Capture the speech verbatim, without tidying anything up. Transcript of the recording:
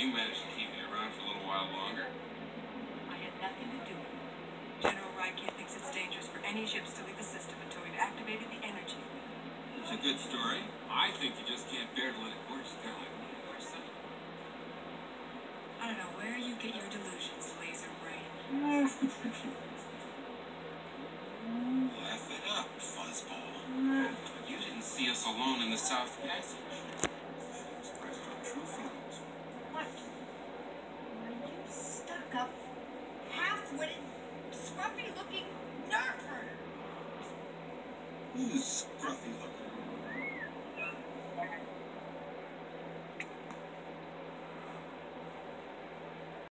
You managed to keep me around for a little while longer. I had nothing to do with it. General Rykin thinks it's dangerous for any ships to leave the system until we've activated the energy. It's a good story. I think you just can't bear to let it work down like me for a second. I don't know where you get your delusions, laser brain. Laugh it up, fuzzball. You didn't see us alone in the South Passage. Expressed our true feelings. What? You stuck-up, half-witted, scruffy-looking nerve herder. Who's scruffy?